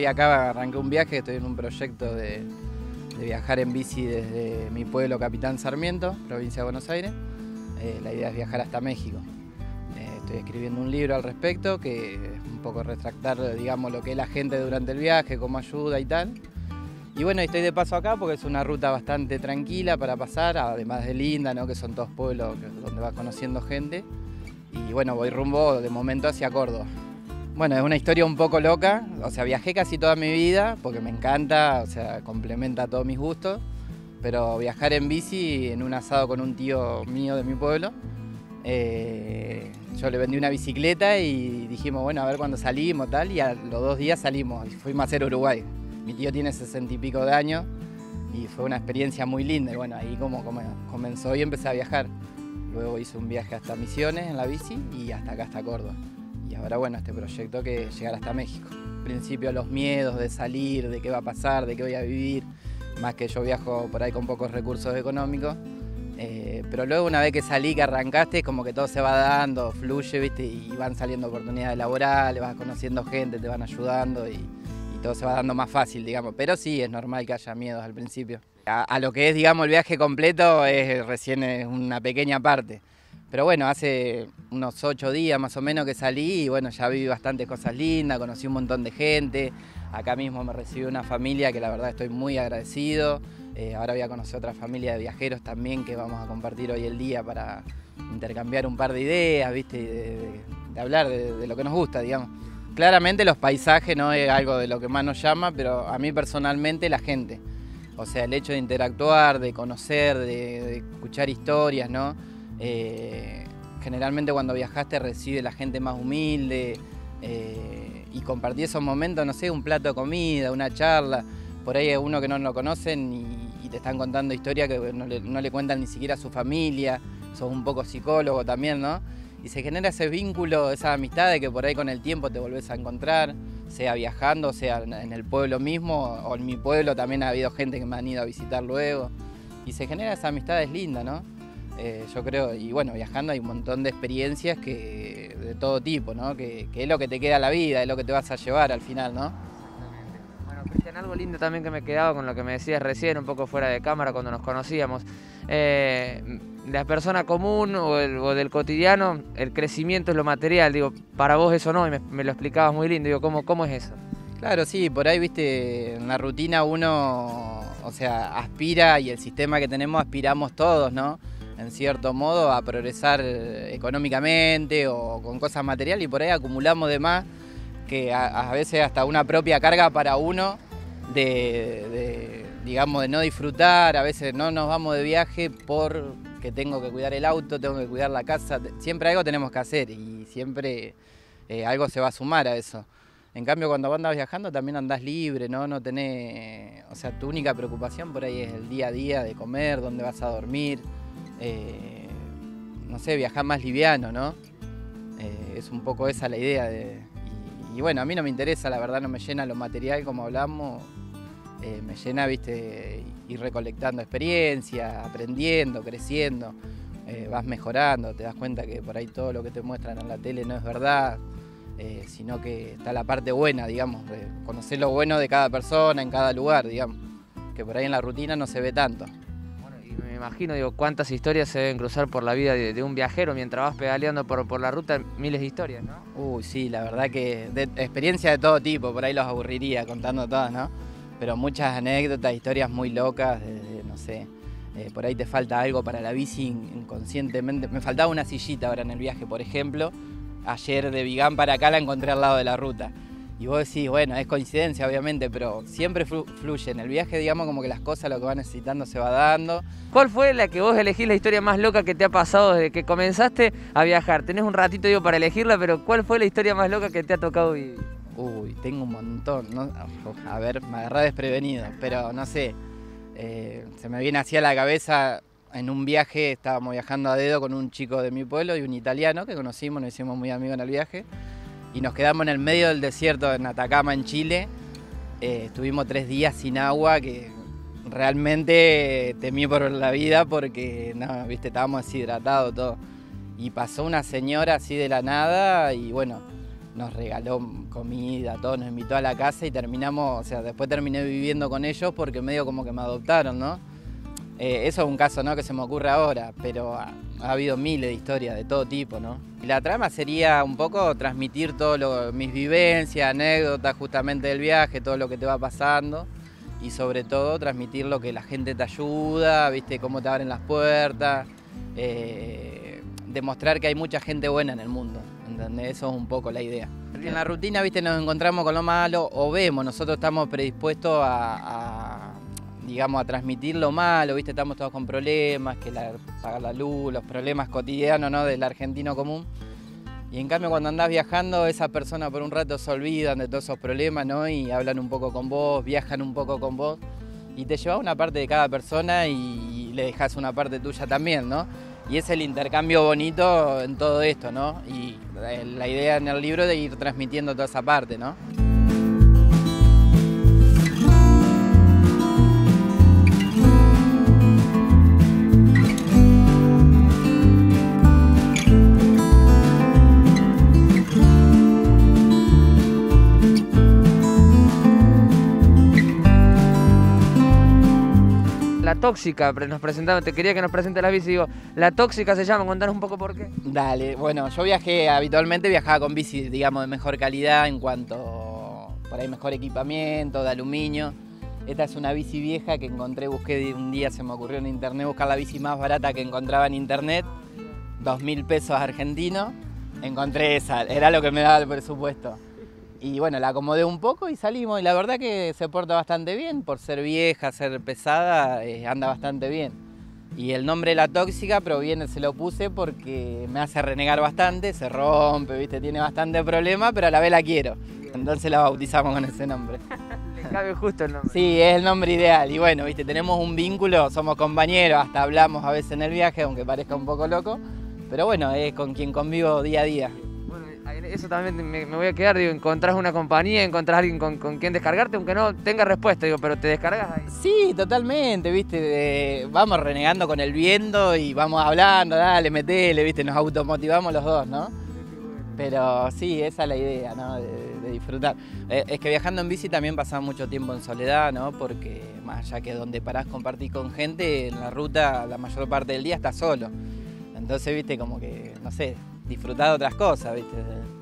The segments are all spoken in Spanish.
estoy acá, arranqué un viaje, estoy en un proyecto de viajar en bici desde mi pueblo Capitán Sarmiento, provincia de Buenos Aires. La idea es viajar hasta México. Estoy escribiendo un libro al respecto que es un poco retractar, digamos, lo que es la gente durante el viaje, cómo ayuda y tal. Y bueno, estoy de paso acá porque es una ruta bastante tranquila para pasar, además de linda, ¿no? Que son todos pueblos donde vas conociendo gente. Y bueno, voy rumbo de momento hacia Córdoba. Bueno, es una historia un poco loca, o sea, viajé casi toda mi vida porque me encanta, o sea, complementa todos mis gustos, pero viajar en bici en un asado con un tío mío de mi pueblo, yo le vendí una bicicleta y dijimos, bueno, a ver cuándo salimos, tal, y a los 2 días salimos y fuimos a hacer Uruguay. Mi tío tiene 60 y pico de años y fue una experiencia muy linda, y bueno, ahí como comenzó y empecé a viajar. Luego hice un viaje hasta Misiones en la bici y hasta acá, hasta Córdoba. Y ahora, bueno, este proyecto que es llegar hasta México. Al principio los miedos de salir, de qué va a pasar, de qué voy a vivir, más que yo viajo por ahí con pocos recursos económicos. Pero luego una vez que salí, que arrancaste, como que todo se va dando, fluye, ¿viste? Y van saliendo oportunidades laborales, vas conociendo gente, te van ayudando y todo se va dando más fácil, digamos. Pero sí, es normal que haya miedos al principio. A lo que es, digamos, el viaje completo recién es una pequeña parte. Pero bueno, hace unos 8 días más o menos que salí y bueno, ya vi bastantes cosas lindas, conocí un montón de gente. Acá mismo me recibió una familia que la verdad estoy muy agradecido. Ahora voy a conocer otra familia de viajeros también que vamos a compartir hoy el día para intercambiar un par de ideas, ¿viste? De hablar de lo que nos gusta, digamos. Claramente los paisajes no es algo de lo que más nos llama, pero a mí personalmente la gente. O sea, el hecho de interactuar, de conocer, de escuchar historias, ¿no? Generalmente cuando viajaste recibe la gente más humilde y compartí esos momentos, no sé, un plato de comida, una charla. Por ahí hay uno que no lo conocen y te están contando historias que no le cuentan ni siquiera a su familia. Sos un poco psicólogo también, ¿no? Y se genera ese vínculo, esa amistad de que por ahí con el tiempo te volvés a encontrar, sea viajando, sea en el pueblo mismo, o en mi pueblo también ha habido gente que me han ido a visitar luego. Y se genera esa amistad, es linda, ¿no? Yo creo, y bueno, viajando hay un montón de experiencias de todo tipo, ¿no? Que es lo que te queda a la vida, es lo que te vas a llevar al final, ¿no? Exactamente. Bueno, Cristian, algo lindo también que me quedaba con lo que me decías recién, un poco fuera de cámara cuando nos conocíamos. La persona común o del cotidiano, el crecimiento es lo material, digo, para vos eso no, y me lo explicabas muy lindo, digo, ¿cómo es eso? Claro, sí, por ahí, viste, en la rutina uno, o sea, aspira, y el sistema que tenemos aspiramos todos, ¿no? En cierto modo a progresar económicamente o con cosas materiales, y por ahí acumulamos de más que a veces hasta una propia carga para uno digamos, de no disfrutar. A veces no nos vamos de viaje porque tengo que cuidar el auto, tengo que cuidar la casa, siempre algo tenemos que hacer y siempre algo se va a sumar a eso. En cambio, cuando vos andás viajando también andás libre, ¿no? No tenés, o sea, tu única preocupación por ahí es el día a día de comer, dónde vas a dormir. No sé, viajar más liviano, ¿no? Es un poco esa la idea. Y bueno, a mí no me interesa, la verdad no me llena lo material como hablamos. Me llena, viste, ir recolectando experiencia, aprendiendo, creciendo. Vas mejorando, te das cuenta que por ahí todo lo que te muestran en la tele no es verdad. Sino que está la parte buena, digamos, de conocer lo bueno de cada persona en cada lugar, digamos. Que por ahí en la rutina no se ve tanto. Me imagino, digo, cuántas historias se deben cruzar por la vida de un viajero mientras vas pedaleando por la ruta, miles de historias, ¿no? Uy, sí, la verdad que experiencias de todo tipo, por ahí los aburriría contando todas, ¿no? Pero muchas anécdotas, historias muy locas, no sé, por ahí te falta algo para la bici inconscientemente. Me faltaba una sillita ahora en el viaje, por ejemplo. Ayer de Vigán para acá la encontré al lado de la ruta. Y vos decís, bueno, es coincidencia obviamente, pero siempre fluye. En el viaje, digamos, como que las cosas, lo que vas necesitando se va dando. ¿Cuál fue la que vos elegís la historia más loca que te ha pasado desde que comenzaste a viajar? Tenés un ratito, digo, para elegirla, pero ¿cuál fue la historia más loca que te ha tocado vivir? Uy, tengo un montón, ¿no? A ver, me agarré desprevenido, pero no sé. Se me viene así a la cabeza, en un viaje, estábamos viajando a dedo con un chico de mi pueblo y un italiano que conocimos, nos hicimos muy amigos en el viaje. Y nos quedamos en el medio del desierto, en Atacama, en Chile. Estuvimos 3 días sin agua, que realmente temí por la vida porque, no, viste, estábamos deshidratados todo. Y pasó una señora así de la nada y bueno, nos regaló comida, todo, nos invitó a la casa y terminamos, o sea, después terminé viviendo con ellos porque medio como que me adoptaron, ¿no? Eso es un caso, ¿no?, que se me ocurre ahora, pero ha habido miles de historias de todo tipo, ¿no? Y la trama sería un poco transmitir mis vivencias, anécdotas justamente del viaje, todo lo que te va pasando y sobre todo transmitir lo que la gente te ayuda, ¿viste?, cómo te abren las puertas, demostrar que hay mucha gente buena en el mundo, ¿entendés? Eso es un poco la idea. En la rutina, ¿viste?, nos encontramos con lo malo o vemos, nosotros estamos predispuestos digamos, a transmitir lo malo, ¿viste? Estamos todos con problemas, pagar la luz, los problemas cotidianos, ¿no?, del argentino común. Y en cambio cuando andás viajando, esas personas por un rato se olvidan de todos esos problemas, ¿no?, y hablan un poco con vos, viajan un poco con vos, y te llevas una parte de cada persona y le dejás una parte tuya también, ¿no? Y es el intercambio bonito en todo esto, ¿no? Y la idea en el libro de ir transmitiendo toda esa parte, ¿no? La Tóxica, nos presentaba, te quería que nos presente la bici, digo, La Tóxica se llama, contanos un poco por qué. Dale, bueno, yo habitualmente viajaba con bici, digamos, de mejor calidad en cuanto, por ahí, mejor equipamiento, de aluminio. Esta es una bici vieja que encontré, un día se me ocurrió en internet buscar la bici más barata que encontraba en internet, 2.000 pesos argentinos, encontré esa, era lo que me daba el presupuesto. Y bueno, la acomodé un poco y salimos, y la verdad que se porta bastante bien, por ser vieja, ser pesada, anda bastante bien. Y el nombre La Tóxica se lo puse porque me hace renegar bastante, se rompe, ¿viste?, tiene bastante problema, pero a la vez la quiero. Entonces la bautizamos con ese nombre. Le cabe justo el nombre. Sí, es el nombre ideal. Y bueno, ¿viste?, tenemos un vínculo, somos compañeros, hasta hablamos a veces en el viaje, aunque parezca un poco loco. Pero bueno, es con quien convivo día a día. Eso también me voy a quedar, digo, encontrás una compañía, encontrás a alguien con quien descargarte, aunque no tenga respuesta, digo, pero te descargas ahí. Sí, totalmente, ¿viste? Vamos renegando con el viento y vamos hablando, dale, metele, ¿viste? Nos automotivamos los dos, ¿no? Pero sí, esa es la idea, ¿no?, de disfrutar. Es que viajando en bici también pasás mucho tiempo en soledad, ¿no? Porque más allá que donde parás compartís con gente, en la ruta la mayor parte del día estás solo. Entonces, ¿viste?, como que, no sé, disfrutar de otras cosas, ¿viste?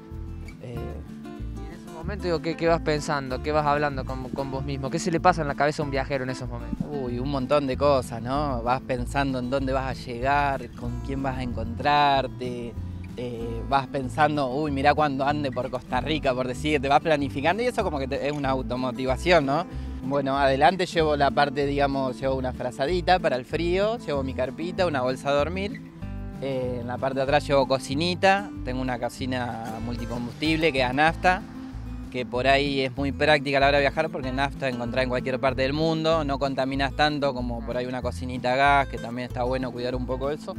Y en ese momento, digo, ¿qué vas pensando? ¿Qué vas hablando con vos mismo? ¿Qué se le pasa en la cabeza a un viajero en esos momentos? Uy, un montón de cosas, ¿no? Vas pensando en dónde vas a llegar, con quién vas a encontrarte, vas pensando, uy, mirá cuando ande por Costa Rica, por decirte, vas planificando y eso como que es una automotivación, ¿no? Bueno, adelante llevo la parte, digamos, llevo una frazadita para el frío, llevo mi carpita, una bolsa a dormir. En la parte de atrás llevo cocinita, tengo una cocina multicombustible que es a nafta, que por ahí es muy práctica a la hora de viajar porque nafta encontrás en cualquier parte del mundo, no contaminas tanto como por ahí una cocinita a gas, que también está bueno cuidar un poco eso.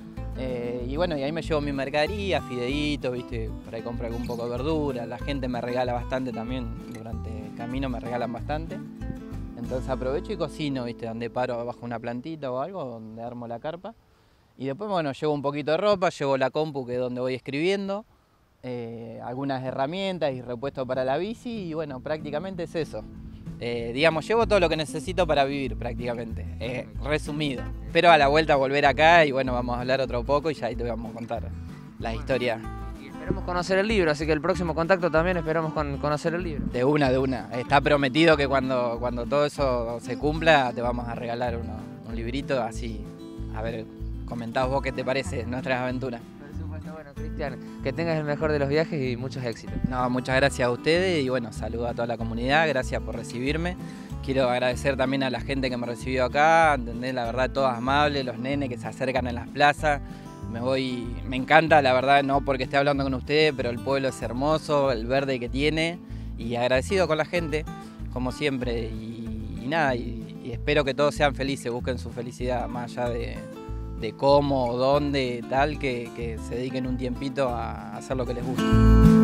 Y bueno, y ahí me llevo mi mercadería, fideitos, ¿viste? Por ahí compro algún poco de verdura, la gente me regala bastante también, durante el camino me regalan bastante. Entonces aprovecho y cocino, ¿viste? Donde paro bajo una plantita o algo, donde armo la carpa. Y después, bueno, llevo un poquito de ropa, llevo la compu, que es donde voy escribiendo, algunas herramientas y repuestos para la bici, y bueno, prácticamente es eso. Digamos, llevo todo lo que necesito para vivir, prácticamente, resumido. Pero a la vuelta volver acá y bueno, vamos a hablar otro poco y ya ahí te vamos a contar las historias. Y esperamos conocer el libro, así que el próximo contacto también esperamos conocer el libro. De una. Está prometido que cuando todo eso se cumpla, te vamos a regalar un librito, así, a ver, comentaos vos qué te parece nuestras aventuras. Por supuesto, bueno, Cristian, que tengas el mejor de los viajes y muchos éxitos. No, muchas gracias a ustedes y bueno, saludo a toda la comunidad, gracias por recibirme. Quiero agradecer también a la gente que me recibió acá, ¿entendés? La verdad, todos amables, los nenes que se acercan en las plazas. Me encanta, la verdad, no porque esté hablando con ustedes, pero el pueblo es hermoso, el verde que tiene, y agradecido con la gente, como siempre, y nada, y espero que todos sean felices, busquen su felicidad, más allá de cómo o dónde, tal, que se dediquen un tiempito a hacer lo que les gusta.